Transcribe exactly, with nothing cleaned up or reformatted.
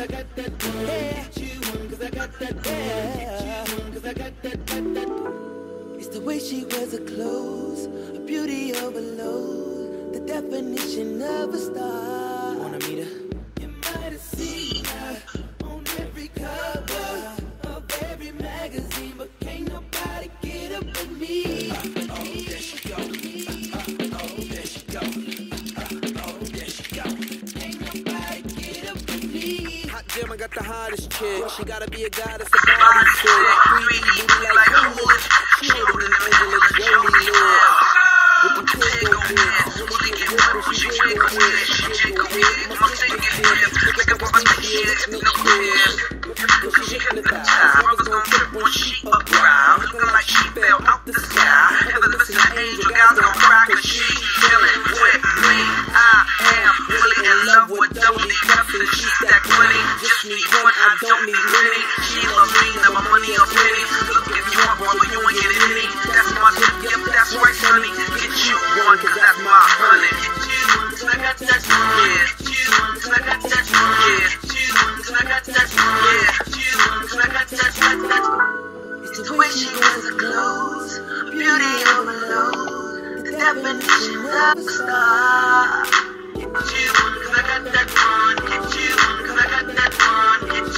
I got that one. Get you one, cause I got that one. Get you one, cause I got that one. It's the way she wears her clothes, a beauty overload, the definition of a star. Wanna meet her? You might have seen her on every cover of every magazine, but can't nobody get up with me. Uh, oh, there she go. Uh, uh, oh, there she go. Uh, oh, there she go. Ain't nobody get up with me. Hot damn, I got the hottest chick. She gotta be a goddess, a body chick. three D booty like Coolidge. She holding an Angela Jolie lid. With the Twingo bits, really get whipped when she jiggle with. She jiggle with. My stick is hip. Look at what my kids, no kids. She hypnotized. I was gonna trip when she up around. Looking like she fell out the sky. Heaven listen to angel, guys gonna cry cause she chillin' with me. I am really in love with double D cups and she stack twenty. Just need one, I don't need many. She loves me, never money or penny. Look, if you want one, but you ain't getting any. That's my dick, yep, that's right, honey. Get you one, cause that's my honey. Get you one, cause I got that, yeah. Get you one, cause I got that, yeah. Get you one, cause I got that, yeah. Get you one, cause I got that, that, that. It's the way she wears her clothes, beauty overload, the definition of a star. Get you one, cause I got that one. Get you one, cause I got that one. Get